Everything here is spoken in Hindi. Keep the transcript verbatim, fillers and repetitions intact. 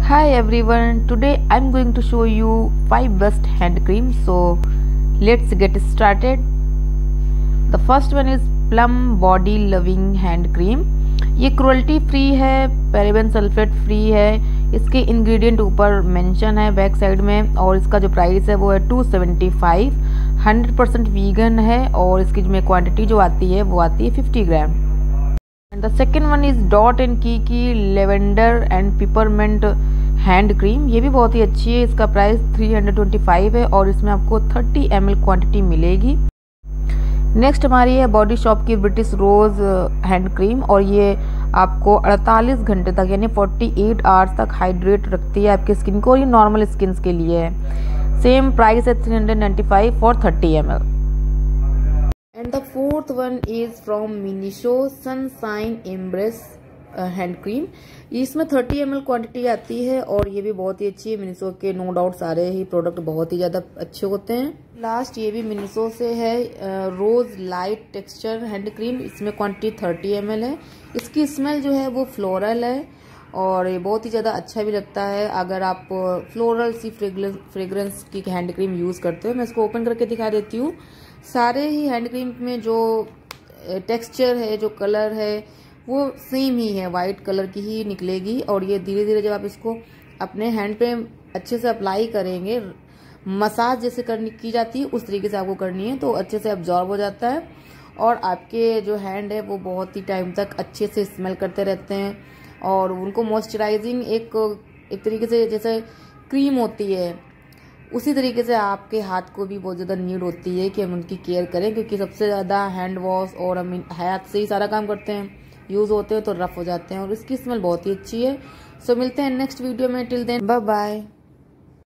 Hi everyone, today I'm going to show you five best hand cream. So let's get started. The first one is Plum Body Loving Hand Cream. ये क्रुएल्टी फ्री है, पैराबेन सल्फेट फ्री है। इसके इंग्रेडिएंट ऊपर मेंशन है बैक साइड में, और इसका जो प्राइस है वो है two seventy five. Hundred percent vegan है और इसकी जो क्वांटिटी जो आती है वो आती है fifty gram. And the second one is dot and key की lavender and peppermint hand cream. ये भी बहुत ही अच्छी है। इसका price three hundred twenty five है और इसमें आपको थर्टी एम एल क्वान्टिटी मिलेगी। नेक्स्ट हमारी है बॉडी शॉप की ब्रिटिश रोज हैंड क्रीम, और ये आपको अड़तालीस घंटे तक यानी अड़तालीस आवर्स तक हाइड्रेट रखती है आपकी स्किन को, और ये नॉर्मल स्किन के लिए है। सेम प्राइस है three hundred ninety five for thirty M L. And the fourth one is from Miniso sunshine embrace hand cream. इसमें थर्टी एम एल क्वान्टिटी आती है और ये भी बहुत ही अच्छी है। मिनिसो के नो डाउट सारे ही प्रोडक्ट बहुत ही ज्यादा अच्छे होते हैं। लास्ट ये भी मिनिसो से है, rose light texture hand cream. इसमें क्वांटिटी थर्टी एम एल है। इसकी स्मेल जो है वो फ्लोरल है और ये बहुत ही ज़्यादा अच्छा भी लगता है अगर आप फ्लोरल सी फ्रेग्रेंस की हैंड क्रीम यूज़ करते हो। मैं इसको ओपन करके दिखा देती हूँ। सारे ही हैंड क्रीम में जो टेक्सचर है, जो कलर है, वो सेम ही है, वाइट कलर की ही निकलेगी। और ये धीरे धीरे जब आप इसको अपने हैंड पे अच्छे से अप्लाई करेंगे, मसाज जैसे करनी की जाती है उस तरीके से आपको करनी है, तो अच्छे से अब्जॉर्ब हो जाता है और आपके जो हैंड है वो बहुत ही टाइम तक अच्छे से स्मेल करते रहते हैं। और उनको मॉइस्चराइजिंग एक एक तरीके से जैसे क्रीम होती है, उसी तरीके से आपके हाथ को भी बहुत ज़्यादा नीड होती है कि हम उनकी केयर करें, क्योंकि सबसे ज़्यादा हैंड वॉश और हम हाथ से ही सारा काम करते हैं, यूज़ होते हैं तो रफ हो जाते हैं। और इसकी स्मेल बहुत ही अच्छी है। सो मिलते हैं नेक्स्ट वीडियो में। Till then bye bye.